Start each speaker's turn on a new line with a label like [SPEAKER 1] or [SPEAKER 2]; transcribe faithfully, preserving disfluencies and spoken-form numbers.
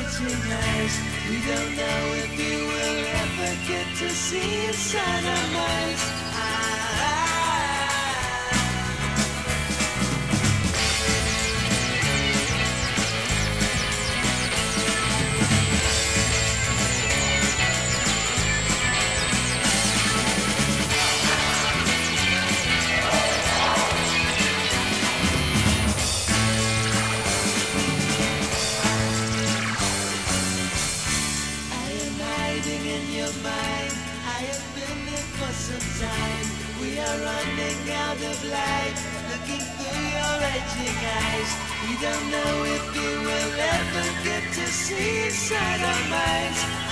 [SPEAKER 1] raging eyes. We don't know if you will ever get to see inside our minds. In your mind, I have been here for some time. We are running out of light, looking through your raging eyes. We don't know if you will ever get to see inside our minds.